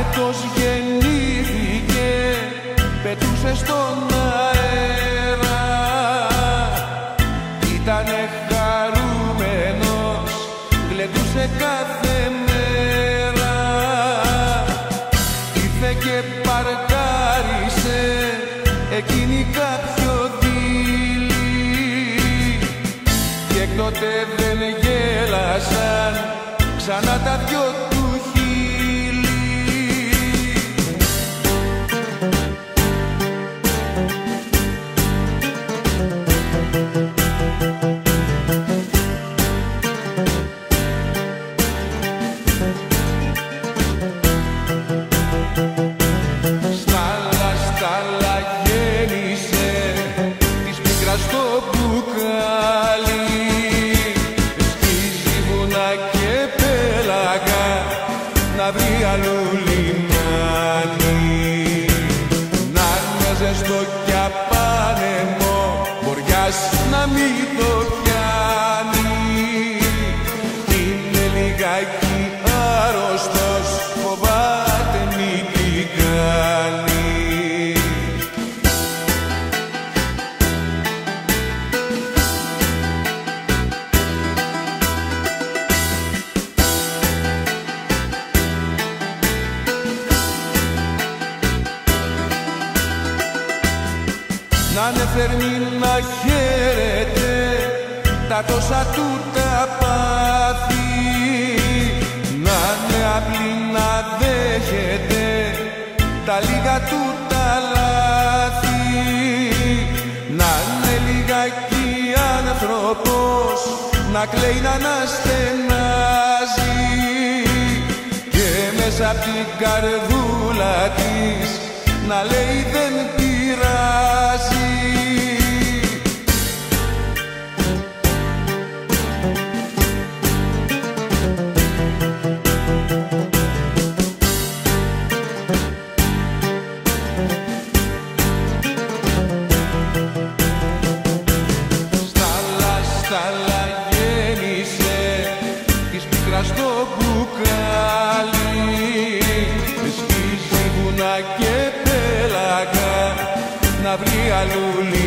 άνετος γεννήθηκε, πετούσε στον αέρα. Ήτανε χαρούμενος, γλεντούσε κάθε μέρα. Ήρθε και παρκάρισε εκείνη κάποιο δείλη, και έκτοτε δεν γέλασαν ξανά τα δυο του χείλη. Στάλα γέννησε της πίκρας το μπουκάλι, σκίζει βουνά και πέλαγα να βρει αλλού λιμάνι. Να μοιάζε στο κι απάνεμο, βοριάς να μην το πιάνει. Είναι λιγάκι άρρωστος, φοβάται μη την κάνει. Να είναι θερμή να χαίρεται τα τόσα του τα πάθη, να είναι απλή να δέχεται τα λίγα του τα λάθη. Να είναι λιγάκι άνθρωπος, να κλαίει να αναστενάζει, και μέσα απ' την καρδούλα της να λέει δεν πειράζει. Στάλα γέννησε της πίκρας το μπουκάλι, σκίζει βουνά και πέλαγα να βρει αλλού.